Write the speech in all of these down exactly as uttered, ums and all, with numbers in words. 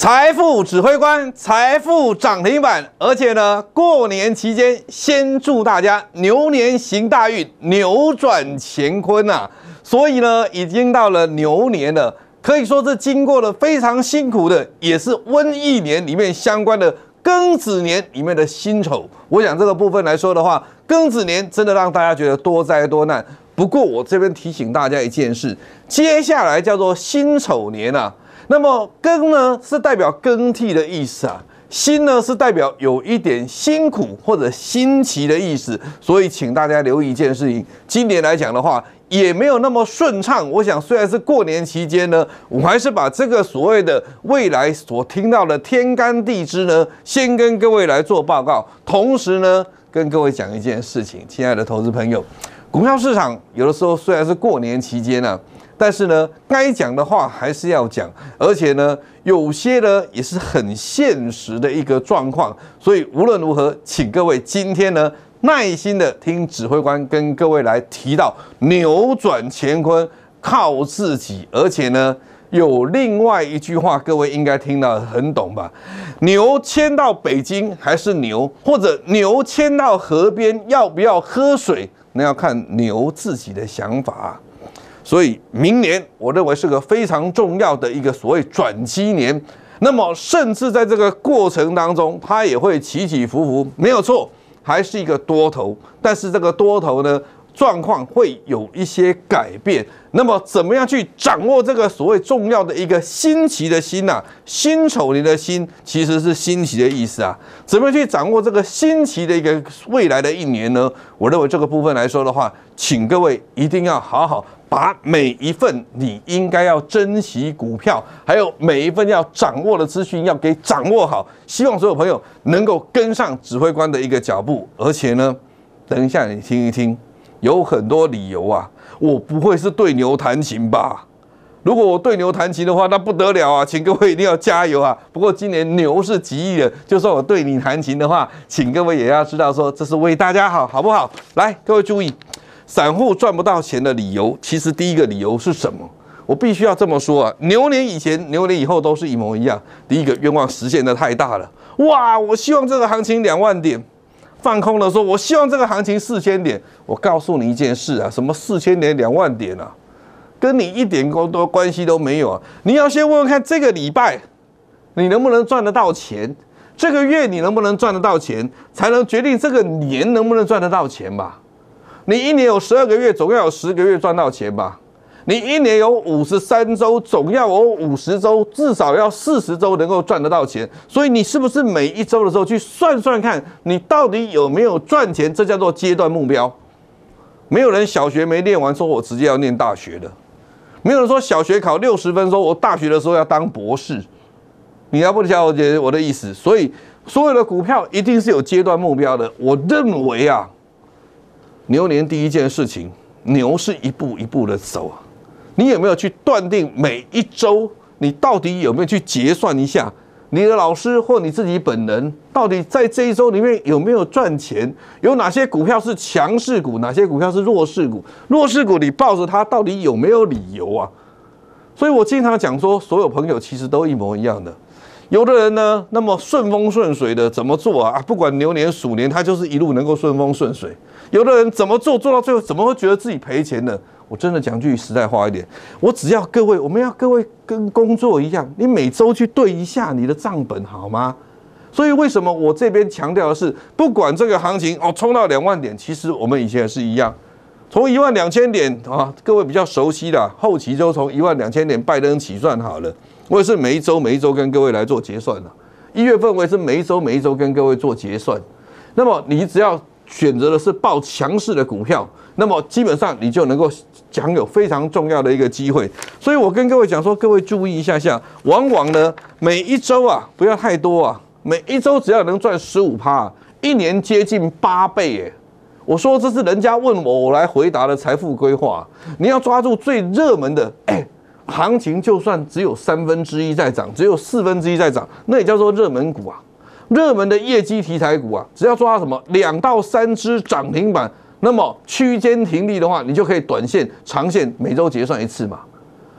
财富指挥官，财富涨停板，而且呢，过年期间先祝大家牛年行大运，扭转乾坤啊！所以呢，已经到了牛年了，可以说是经过了非常辛苦的，也是瘟疫年里面相关的庚子年里面的辛丑。我想这个部分来说的话，庚子年真的让大家觉得多灾多难。不过我这边提醒大家一件事，接下来叫做辛丑年啊。那么庚呢是代表更替的意思啊，辛呢是代表有一点辛苦或者新奇的意思，所以请大家留意一件事情，今年来讲的话也没有那么顺畅。我想虽然是过年期间呢，我还是把这个所谓的未来所听到的天干地支呢，先跟各位来做报告，同时呢跟各位讲一件事情，亲爱的投资朋友，股票市场有的时候虽然是过年期间啊。但是呢，该讲的话还是要讲，而且呢，有些呢也是很现实的一个状况，所以无论如何，请各位今天呢耐心的听指挥官跟各位来提到扭转乾坤靠自己，而且呢有另外一句话，各位应该听到很懂吧？牛牵到北京还是牛，或者牛牵到河边要不要喝水，那要看牛自己的想法啊。所以明年我认为是个非常重要的一个所谓转机年，那么甚至在这个过程当中，它也会起起伏伏，没有错，还是一个多头，但是这个多头呢，状况会有一些改变。那么怎么样去掌握这个所谓重要的一个新奇的新啊？辛丑年的辛其实是新奇的意思啊。怎么样去掌握这个新奇的一个未来的一年呢？我认为这个部分来说的话，请各位一定要好好把每一份你应该要珍惜股票，还有每一份要掌握的资讯要给掌握好。希望所有朋友能够跟上指挥官的一个脚步，而且呢，等一下你听一听，有很多理由啊。我不会是对牛弹琴吧？如果我对牛弹琴的话，那不得了啊！请各位一定要加油啊！不过今年牛是吉利的，就算我对你弹琴的话，请各位也要知道说，这是为大家好，好不好？来，各位注意，散户赚不到钱的理由，其实第一个理由是什么？我必须要这么说啊，牛年以前、牛年以后都是一模一样。第一个愿望实现的太大了，哇！我希望这个行情两万点。放空的说，我希望这个行情四千点。我告诉你一件事啊，什么四千点、两万点啊，跟你一点多关系都没有啊。你要先问问看，这个礼拜你能不能赚得到钱？这个月你能不能赚得到钱，才能决定这个年能不能赚得到钱吧？你一年有十二个月，总要有十个月赚到钱吧？你一年有五十三周，总要有五十周，至少要四十周能够赚得到钱。所以你是不是每一周的时候去算算看，你到底有没有赚钱？这叫做阶段目标。没有人小学没念完说我直接要念大学的，没有人说小学考六十分说我大学的时候要当博士。你要不了解我的意思？所以所有的股票一定是有阶段目标的。我认为啊，牛年第一件事情，牛是一步一步的走啊。你有没有去断定每一周你到底有没有去结算一下你的老师或你自己本人到底在这一周里面有没有赚钱？有哪些股票是强势股，哪些股票是弱势股？弱势股你抱着它到底有没有理由啊？所以我经常讲说，所有朋友其实都一模一样的。有的人呢，那么顺风顺水的怎么做啊？不管牛年鼠年，他就是一路能够顺风顺水。有的人怎么做做到最后，怎么会觉得自己赔钱呢？我真的讲句实在话一点，我只要各位，我们要各位跟工作一样，你每周去对一下你的账本好吗？所以为什么我这边强调的是，不管这个行情哦冲到两万点，其实我们以前也是一样，从一万两千点啊，各位比较熟悉的后期就从一万两千点拜登起算好了，我也是每一周每一周跟各位来做结算的。一月份我也是每一周每一周跟各位做结算。那么你只要选择的是抱强势的股票，那么基本上你就能够享有非常重要的一个机会。所以我跟各位讲说，各位注意一下下，往往呢每一周啊不要太多啊，每一周只要能赚 百分之十五， 一年接近八倍耶。我说这是人家问我，我来回答的财富规划。你要抓住最热门的，哎，行情就算只有三分之一在涨，只有四分之一在涨，那也叫做热门股啊。热门的业绩题材股啊，只要抓什么两到三只涨停板，那么区间停利的话，你就可以短线、长线每周结算一次嘛。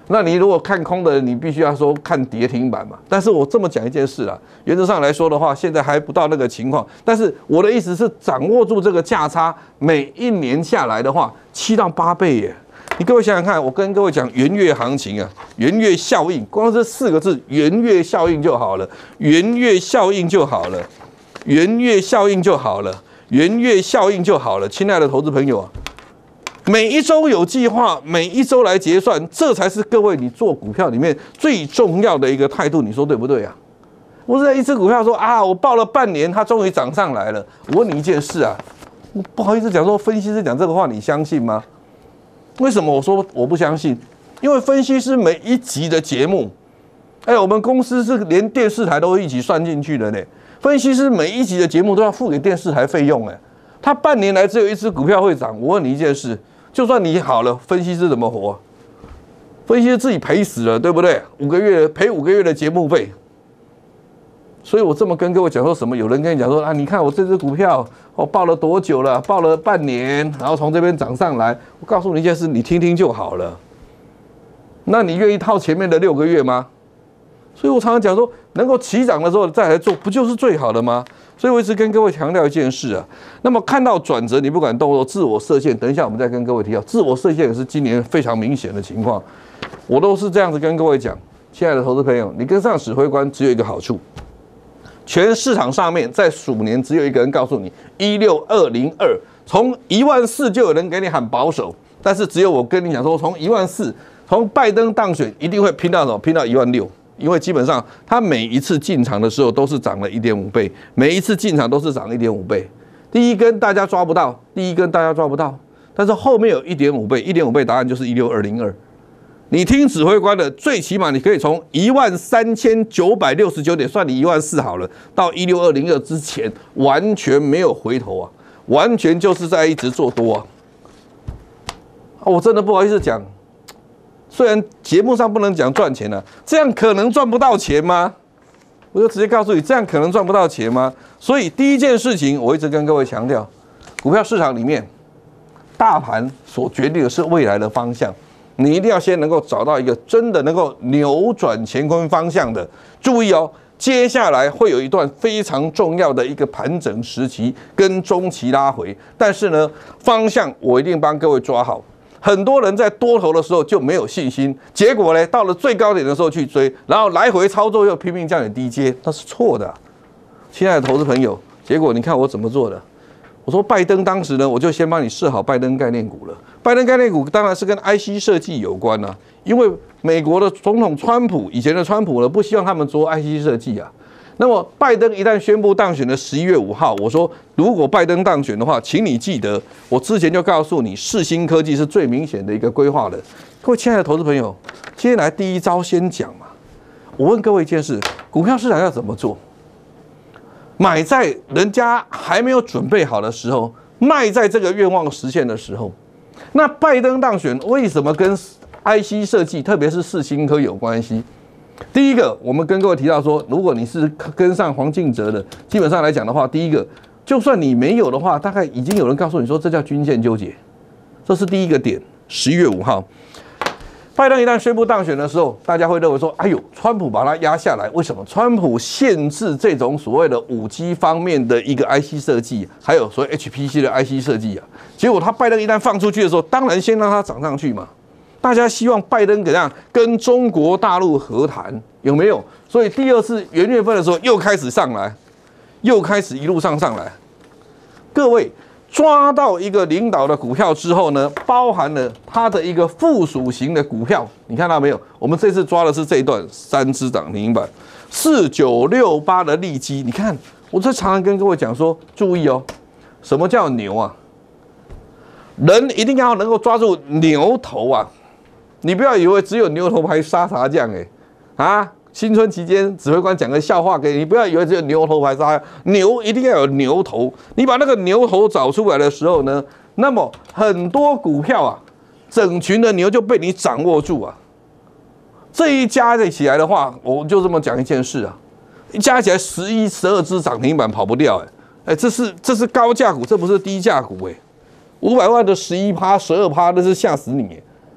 那你如果看空的，你必须要说看跌停板嘛。但是我这么讲一件事啦，原则上来说的话，现在还不到那个情况。但是我的意思是，掌握住这个价差，每一年下来的话，七到八倍耶。你各位想想看，我跟各位讲元月行情啊，元月效应，光这四个字，元月效应就好了，元月效应就好了，元月效应就好了，元月效应就好了。亲爱的投资朋友啊。每一周有计划，每一周来结算，这才是各位你做股票里面最重要的一个态度，你说对不对啊？我是在一只股票说啊，我报了半年，它终于涨上来了。我问你一件事啊，我不好意思讲说，分析师讲这个话，你相信吗？为什么我说我不相信？因为分析师每一集的节目，哎，我们公司是连电视台都一起算进去的呢。分析师每一集的节目都要付给电视台费用，哎，他半年来只有一只股票会涨。我问你一件事。就算你好了，分析师怎么活？分析师自己赔死了，对不对？五个月赔五个月的节目费。所以我这么跟各位讲说什么？有人跟你讲说啊，你看我这只股票，我报了多久了？报了半年，然后从这边涨上来。我告诉你一件事，你听听就好了。那你愿意套前面的六个月吗？所以我常常讲说，能够起涨的时候再来做，不就是最好的吗？所以我一直跟各位强调一件事啊。那么看到转折，你不敢动作，自我设限。等一下我们再跟各位提到，自我设限也是今年非常明显的情况。我都是这样子跟各位讲，亲爱的投资朋友，你跟上指挥官只有一个好处，全市场上面在鼠年只有一个人告诉你一六二零二，从一万四就有人给你喊保守，但是只有我跟你讲说，从一万四，从拜登当选一定会拼到什么？拼到一万六。因为基本上，他每一次进场的时候都是涨了 一点五倍，每一次进场都是涨 一点五倍。第一根大家抓不到，第一根大家抓不到，但是后面有 一点五倍， 一点五倍答案就是一六二零二。你听指挥官的，最起码你可以从一万三千九百六十九点算你一万四好了，到一六二零二之前完全没有回头啊，完全就是在一直做多啊。啊我真的不好意思讲。虽然节目上不能讲赚钱了、啊，这样可能赚不到钱吗？我就直接告诉你，这样可能赚不到钱吗？所以第一件事情，我一直跟各位强调，股票市场里面，大盘所决定的是未来的方向，你一定要先能够找到一个真的能够扭转乾坤方向的。注意哦，接下来会有一段非常重要的一个盘整时期跟中期拉回，但是呢，方向我一定帮各位抓好。很多人在多头的时候就没有信心，结果呢，到了最高点的时候去追，然后来回操作又拼命叫你低接，那是错的、啊，亲爱的投资朋友。结果你看我怎么做的？我说拜登当时呢，我就先帮你设好拜登概念股了。拜登概念股当然是跟 I C 设计有关啊，因为美国的总统川普以前的川普呢，不希望他们做 I C 设计啊。那么拜登一旦宣布当选的十一月五号，我说如果拜登当选的话，请你记得，我之前就告诉你，世芯科技是最明显的一个规划的。各位亲爱的投资朋友，今天来第一招先讲嘛。我问各位一件事：股票市场要怎么做？买在人家还没有准备好的时候，卖在这个愿望实现的时候。那拜登当选为什么跟 I C 设计，特别是世芯科有关系？第一个，我们跟各位提到说，如果你是跟上黄敬哲的，基本上来讲的话，第一个，就算你没有的话，大概已经有人告诉你说，这叫均线纠结，这是第一个点。十一月五号，拜登一旦宣布当选的时候，大家会认为说，哎呦，川普把它压下来，为什么？川普限制这种所谓的五 G 方面的一个 I C 设计，还有所谓 H P C 的 I C 设计啊，结果他拜登一旦放出去的时候，当然先让它涨上去嘛。大家希望拜登怎样跟中国大陆和谈，有没有？所以第二次元月份的时候又开始上来，又开始一路上上来。各位抓到一个领导的股票之后呢，包含了它的一个附属型的股票，你看到没有？我们这次抓的是这一段三只涨停板，四九六八的利基。你看，我这常常跟各位讲说，注意哦，什么叫牛啊？人一定要能够抓住牛头啊！你不要以为只有牛头牌沙茶酱哎、欸，啊！新春期间指挥官讲个笑话给你，不要以为只有牛头牌沙茶，牛一定要有牛头。你把那个牛头找出来的时候呢，那么很多股票啊，整群的牛就被你掌握住啊。这一加起来的话，我就这么讲一件事啊，一加起来十一、十二只涨停板跑不掉哎、欸，哎，这是这是高价股，这不是低价股哎、欸，五百万的十一趴、十二趴，那是吓死你、欸。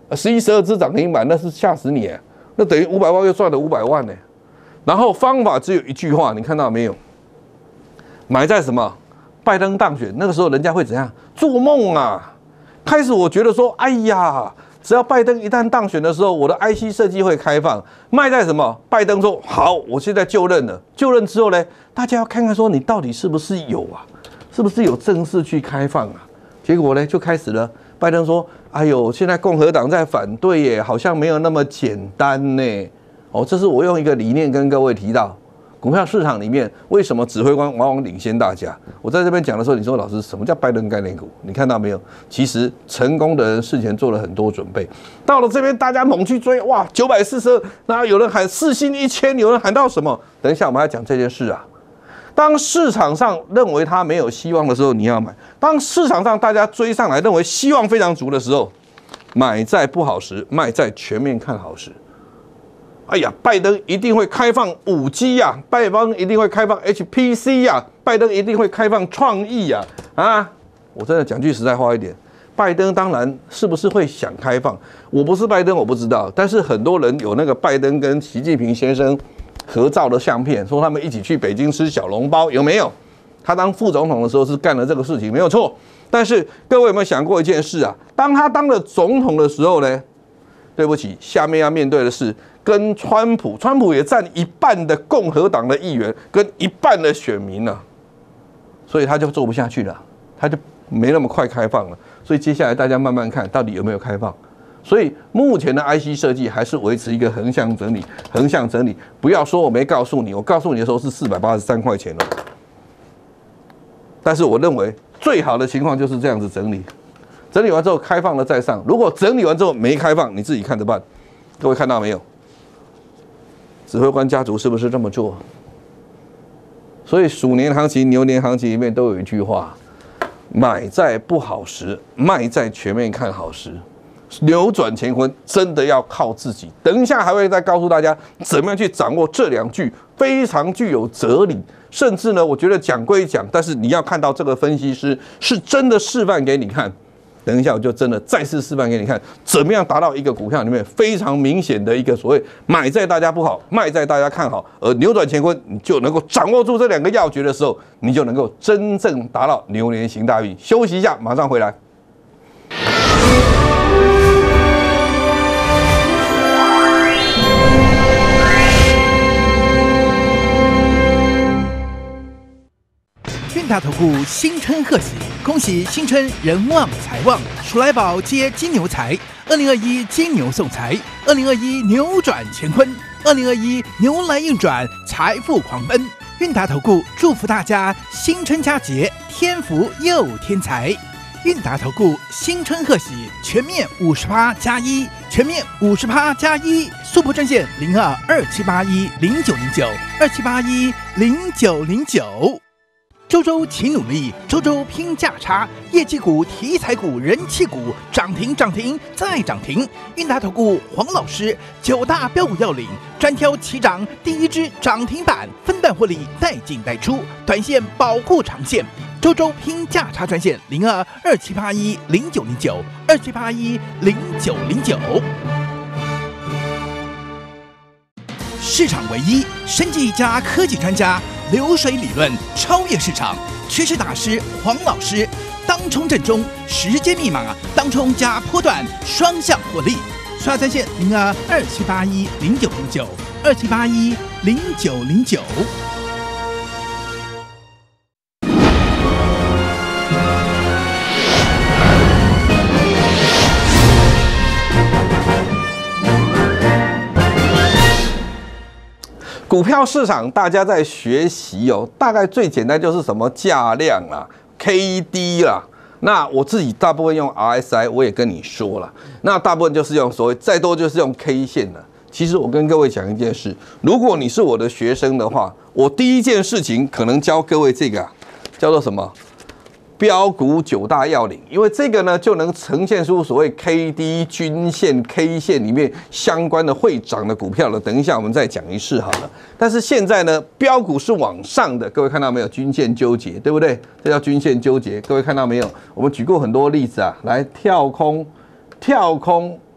十一、十二只涨停板，那是吓死你啊！那等于五百万又赚了五百万呢。然后方法只有一句话，你看到没有？买在什么？拜登当选那个时候，人家会怎样？做梦啊！开始我觉得说，哎呀，只要拜登一旦当选的时候，我的 I C 设计会开放。卖在什么？拜登说好，我现在就任了。就任之后呢，大家要看看说你到底是不是有啊？是不是有正式去开放啊？结果呢，就开始了。拜登说：“哎呦，现在共和党在反对耶，好像没有那么简单呢。”哦，这是我用一个理念跟各位提到，股票市场里面为什么指挥官往往领先大家？我在这边讲的时候，你说老师什么叫拜登概念股？你看到没有？其实成功的人事前做了很多准备，到了这边大家猛去追，哇，九百四十二，然后有人喊四星一千，有人喊到什么？等一下我们要讲这件事啊。当市场上认为它没有希望的时候，你要买；当市场上大家追上来，认为希望非常足的时候，买在不好时，卖在全面看好时。哎呀，拜登一定会开放五 G 呀，拜登一定会开放 H P C 呀，拜登一定会开放创意呀！啊，我真的讲句实在话一点，拜登当然是不是会想开放？我不是拜登，我不知道，但是很多人有那个拜登跟习近平先生合照的相片，说他们一起去北京吃小笼包，有没有？他当副总统的时候是干了这个事情，没有错。但是各位有没有想过一件事啊？当他当了总统的时候呢？对不起，下面要面对的是跟川普，川普也占一半的共和党的议员，跟一半的选民啊，所以他就做不下去了，他就没那么快开放了。所以接下来大家慢慢看到底有没有开放。所以目前的 I C 设计还是维持一个横向整理，横向整理。不要说我没告诉你，我告诉你的时候是四百八十三块钱了。但是我认为最好的情况就是这样子整理，整理完之后开放了再上。如果整理完之后没开放，你自己看着办。各位看到没有？指挥官家族是不是这么做？所以鼠年行情、牛年行情里面都有一句话：买在不好时，卖在全面看好时。扭转乾坤真的要靠自己。等一下还会再告诉大家怎么样去掌握这两句非常具有哲理，甚至呢，我觉得讲归讲，但是你要看到这个分析师是真的示范给你看。等一下我就真的再次示范给你看，怎么样达到一个股票里面非常明显的一个所谓买在大家不好，卖在大家看好，而扭转乾坤，你就能够掌握住这两个要诀的时候，你就能够真正达到牛年行大运。休息一下，马上回来。 运达投顾新春贺喜，恭喜新春人旺财旺，鼠来宝接金牛财，二零二一金牛送财，二零二一扭转乾坤，二零二一牛来运转，财富狂奔。运达投顾祝福大家新春佳节，天福又添财。运达投顾新春贺喜，全面五十趴加一，全面五十趴加一，速播专线零二二七八一零九零九二七八一零九零九。周周勤努力，周周拼价差，业绩股、题材股、人气股涨停涨停再涨停。运达投顾黄老师九大标股要领，专挑起涨第一支涨停板，分段获利，带进带出，短线保护长线。周周拼价差专线零二二七八一零九零九二七八一零九零九。市场唯一生技加科技专家，流水理论超越市场，趋势大师黄老师，当冲正中，时间密码当冲加波段双向获利。刷专线零二二七八一零九零九二七八一零九零九。 股票市场大家在学习哦，大概最简单就是什么价量啦、K D 啦。那我自己大部分用 R S I， 我也跟你说了，那大部分就是用所谓再多就是用 K 线了。其实我跟各位讲一件事，如果你是我的学生的话，我第一件事情可能教各位这个、啊、叫做什么？标股九大要领，因为这个呢就能呈现出所谓 K D 均线、K 线里面相关的会涨的股票了。等一下我们再讲一次好了。但是现在呢，标股是往上的，各位看到没有？均线纠结，对不对？这叫均线纠结。各位看到没有？我们举过很多例子啊，来跳空、跳空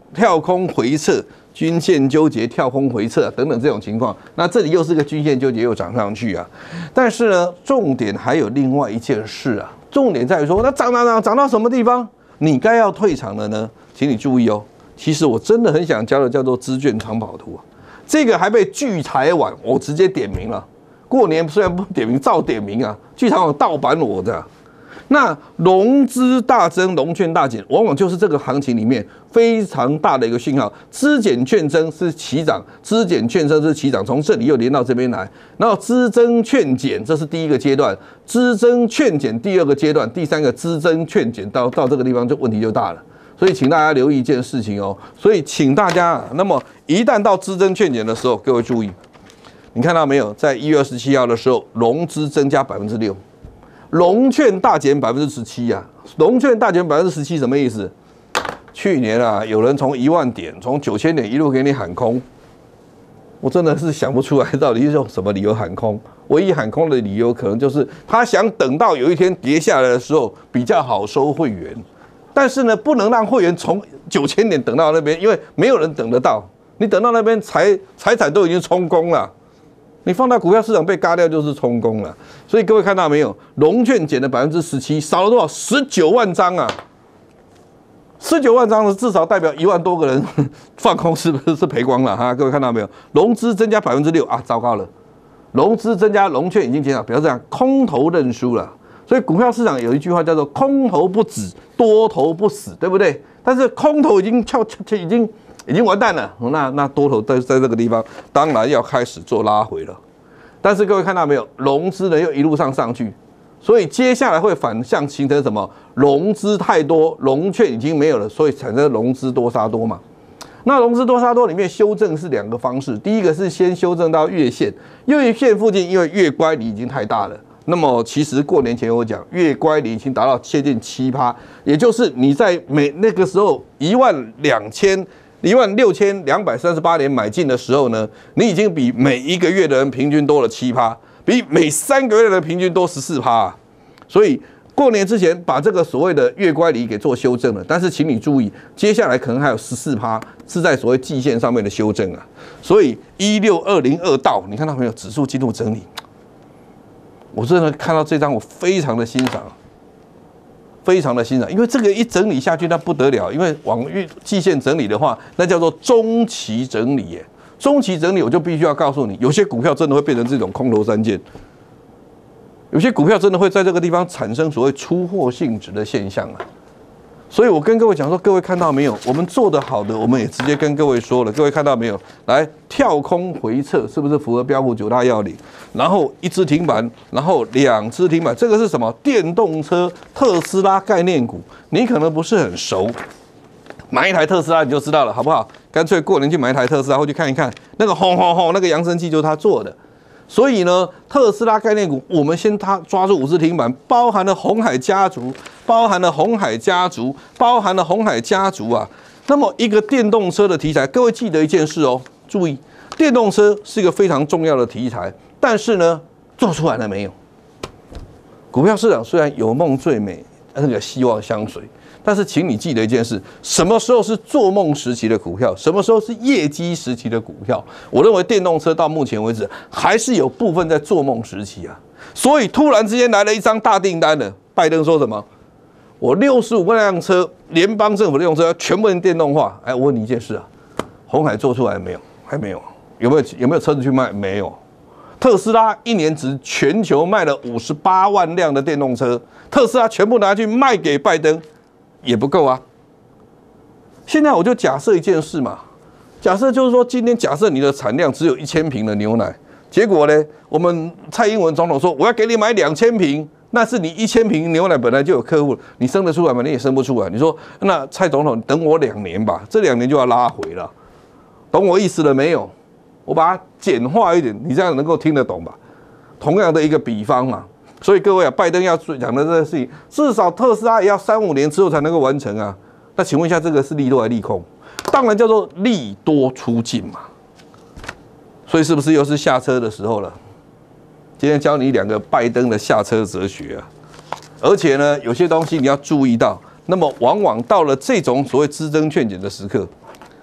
跳空回撤。 均线纠结、跳空回撤等等这种情况，那这里又是个均线纠结，又涨上去啊。但是呢，重点还有另外一件事啊，重点在于说，那涨涨涨涨到什么地方，你该要退场了呢？请你注意哦。其实我真的很想教的叫做资券长跑图啊，这个还被聚财网我直接点名了。过年虽然不点名，照点名啊，聚财网盗版我的。 那融资大增，融券大减，往往就是这个行情里面非常大的一个讯号。资减券增是齐涨，资减券增是齐涨，从这里又连到这边来。然后资增券减，这是第一个阶段；资增券减第二个阶段，第三个资增券减到到这个地方就问题就大了。所以请大家留意一件事情哦。所以请大家，那么一旦到资增券减的时候，各位注意，你看到没有？在一月二十七号的时候，融资增加百分之六。 融券大减百分之十七啊！融券大减百分之十七什么意思？去年啊，有人从一万点、从九千点一路给你喊空，我真的是想不出来到底是用什么理由喊空。唯一喊空的理由可能就是他想等到有一天跌下来的时候比较好收会员，但是呢，不能让会员从九千点等到那边，因为没有人等得到。你等到那边财财产都已经冲空了。 你放到股票市场被嘎掉就是充公了，所以各位看到没有？融券减了百分之十七，少了多少？十九万张啊！十九万张的至少代表一万多个人放空，是不是是赔光了哈？各位看到没有？融资增加百分之六啊，糟糕了！融资增加，融券已经减少，表示这样空头认输了。所以股票市场有一句话叫做“空头不止，多头不死”，对不对？但是空头已经翘翘已经。 已经完蛋了，那那多头在在这个地方，当然要开始做拉回了。但是各位看到没有，融资呢又一路上上去，所以接下来会反向形成什么？融资太多，融券已经没有了，所以产生融资多杀多嘛。那融资多杀多里面修正是两个方式，第一个是先修正到月线，月线附近因为月乖离已经太大了。 那么其实过年前我讲，月乖离已经达到接近七趴，也就是你在每那个时候一万两千。 一万六千两百三十八点买进的时候呢，你已经比每一个月的人平均多了七趴，比每三个月的人平均多十四趴啊。所以过年之前把这个所谓的月乖离给做修正了，但是请你注意，接下来可能还有十四趴是在所谓季线上面的修正啊。所以一六二零二到，你看到没有？指数进入整理，我真的看到这张我非常的欣赏。 非常的欣赏，因为这个一整理下去，那不得了。因为往季线整理的话，那叫做中期整理耶。中期整理，我就必须要告诉你，有些股票真的会变成这种空头三剑，有些股票真的会在这个地方产生所谓出货性质的现象啊。所以我跟各位讲说，各位看到没有？我们做得好的，我们也直接跟各位说了。各位看到没有？来跳空回撤，是不是符合标普九大要领？然后一只停板，然后两只停板，这个是什么？电动车特斯拉概念股，你可能不是很熟，买一台特斯拉你就知道了，好不好？干脆过年去买一台特斯拉，或去看一看那个轰轰轰那个扬声器就是他做的。 所以呢，特斯拉概念股，我们先它抓住五只停板，包含了鸿海家族，包含了鸿海家族，包含了鸿海家族啊。那么一个电动车的题材，各位记得一件事哦，注意，电动车是一个非常重要的题材，但是呢，做出来了没有？股票市场虽然有梦最美，那个希望相随。 但是，请你记得一件事：什么时候是做梦时期的股票？什么时候是业绩时期的股票？我认为电动车到目前为止还是有部分在做梦时期啊。所以突然之间来了一张大订单了，拜登说什么？我六十五万辆车，联邦政府的用车全部能电动化。哎，我问你一件事啊，鸿海做出来没有？还没有。有没有有没有车子去卖？没有。特斯拉一年只全球卖了五十八万辆的电动车，特斯拉全部拿去卖给拜登。 也不够啊！现在我就假设一件事嘛，假设就是说，今天假设你的产量只有一千瓶的牛奶，结果呢，我们蔡英文总统说我要给你买两千瓶，那是你一千瓶牛奶本来就有客户了，你生得出来吗？你也生不出来。你说那蔡总统等我两年吧，这两年就要拉回了，懂我意思了没有？我把它简化一点，你这样能够听得懂吧？同样的一个比方嘛。 所以各位啊，拜登要讲的这个事情，至少特斯拉也要三五年之后才能够完成啊。那请问一下，这个是利多还是利空？当然叫做利多出尽嘛。所以是不是又是下车的时候了？今天教你两个拜登的下车哲学啊。而且呢，有些东西你要注意到。那么往往到了这种所谓资增劝减的时刻，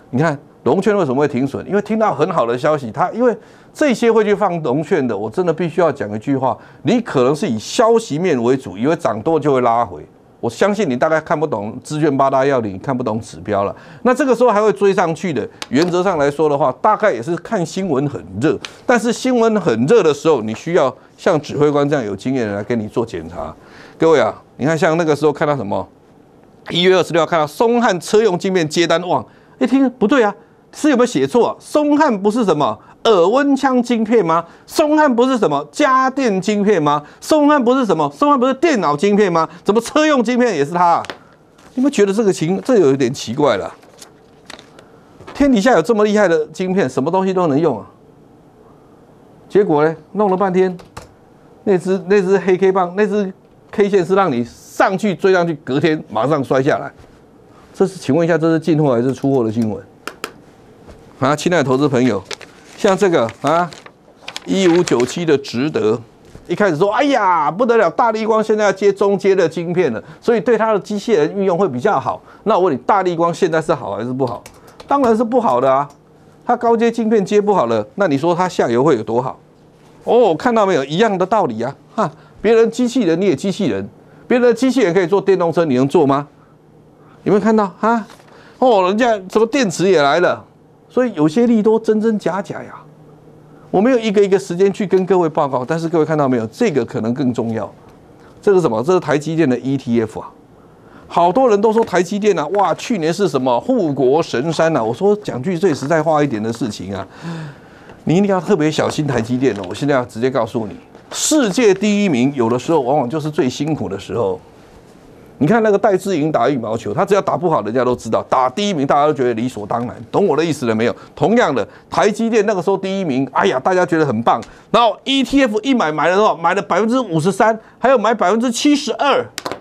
你看融券为什么会停损？因为听到很好的消息，它因为这些会去放融券的，我真的必须要讲一句话：你可能是以消息面为主，以为涨多就会拉回。我相信你大概看不懂资券八大要领，看不懂指标了。那这个时候还会追上去的，原则上来说的话，大概也是看新闻很热。但是新闻很热的时候，你需要像指挥官这样有经验的人来跟你做检查。各位啊，你看像那个时候看到什么？一月二十六号看到松汉车用晶片接单旺，一听不对啊，是有没有写错啊？松汉不是什么耳温枪晶片吗？松汉不是什么家电晶片吗？松汉不是什么？松汉不是电脑晶片吗？怎么车用晶片也是它啊？你们觉得这个情这有一点奇怪了？天底下有这么厉害的晶片，什么东西都能用啊？结果呢，弄了半天，那只那只黑 K 棒，那只 K 线是让你上去追上去，隔天马上摔下来。这是，请问一下，这是进货还是出货的新闻？啊，亲爱的投资朋友。像这个啊，一五九七的值得，一开始说，哎呀不得了，大立光现在要接中阶的晶片了，所以对它的机械人运用会比较好。那我问你，大立光现在是好还是不好？当然是不好的啊，它高阶晶片接不好了，那你说它下游会有多好？哦，看到没有，一样的道理啊，哈，别人机器人你也机器人，别人的机器人可以做电动车，你能做吗？有没有看到啊？哦，人家什么电池也来了。所以有些利多真真假假呀，我没有一个一个时间去跟各位报告，但是各位看到没有，这个可能更重要。这是什么？这是台积电的 E T F 啊。好多人都说台积电啊，哇，去年是什么护国神山啊？我说讲句最实在话一点的事情啊，你一定要特别小心台积电哦。我现在要直接告诉你，世界第一名有的时候往往就是最辛苦的时候。你看那个戴志颖打羽毛球，他只要打不好，人家都知道；打第一名，大家都觉得理所当然。懂我的意思了没有？同样的，台积电那个时候第一名，哎呀，大家觉得很棒。然后 E T F 一买买了多少？买了百分之五十三，还有买百分之七十二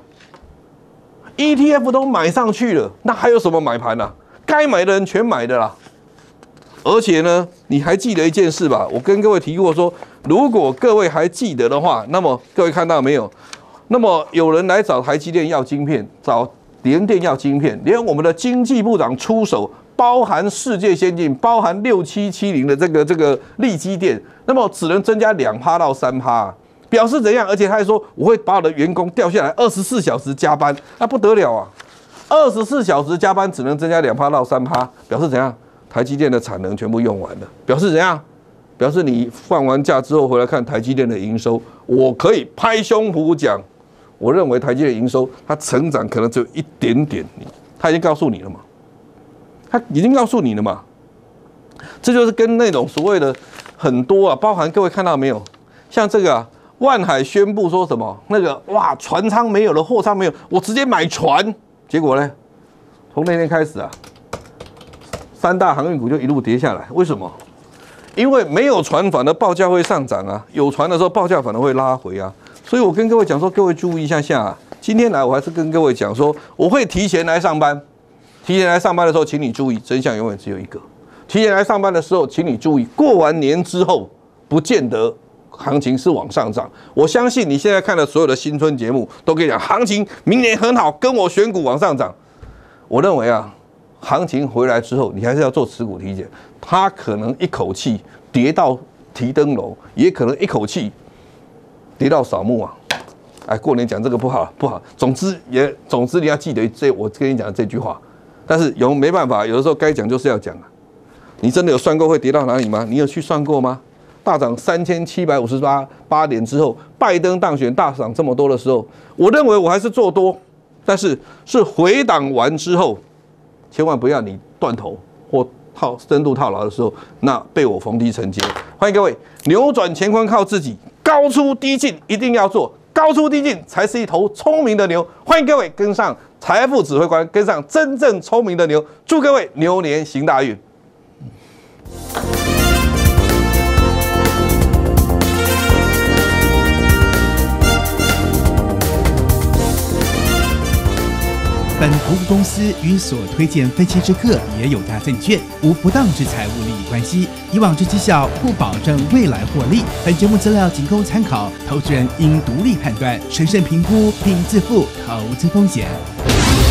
，E T F 都买上去了，那还有什么买盘啊？该买的人全买的啦。而且呢，你还记得一件事吧？我跟各位提过说，如果各位还记得的话，那么各位看到没有？那么有人来找台积电要晶片，找联电要晶片，连我们的经济部长出手，包含世界先进，包含六七七零的这个这个力积电，那么只能增加两趴到三趴，表示怎样？而且他还说我会把我的员工调下来，二十四小时加班，那不得了啊！二十四小时加班只能增加两趴到三趴，表示怎样？台积电的产能全部用完了，表示怎样？表示你放完假之后回来看台积电的营收，我可以拍胸脯讲。我认为台积电营收它成长可能只有一点点，他已经告诉你了嘛？他已经告诉你了嘛？这就是跟那种所谓的很多啊，包含各位看到没有？像这个啊，万海宣布说什么？那个哇，船舱没有了，货舱没有，我直接买船。结果呢，从那天开始啊，三大航运股就一路跌下来。为什么？因为没有船反而报价会上涨啊，有船的时候报价反而会拉回啊。所以我跟各位讲说，各位注意一下下、啊。今天来我还是跟各位讲说，我会提前来上班。提前来上班的时候，请你注意，真相永远只有一个。提前来上班的时候，请你注意，过完年之后，不见得行情是往上涨。我相信你现在看的所有的新春节目，都跟你讲，行情明年很好，跟我选股往上涨。我认为啊，行情回来之后，你还是要做持股体检，它可能一口气跌到提灯笼，也可能一口气。跌到扫墓啊！哎，过年讲这个不好不好。总之也，总之你要记得这我跟你讲的这句话。但是有没办法，有的时候该讲就是要讲啊。你真的有算过会跌到哪里吗？你有去算过吗？大涨三千七百五十八八点之后，拜登当选大涨这么多的时候，我认为我还是做多，但是是回档完之后，千万不要你断头或套深度套牢的时候，那被我逢低承接。欢迎各位，扭转乾坤靠自己。高出低进一定要做，高出低进才是一头聪明的牛。欢迎各位跟上财富指挥官，跟上真正聪明的牛。祝各位牛年行大运！ 本投顾公司与所推荐分期之客也有大证券，无不当之财务利益关系。以往之绩效不保证未来获利。本节目资料仅供参考，投资人应独立判断、审慎评估并自负投资风险。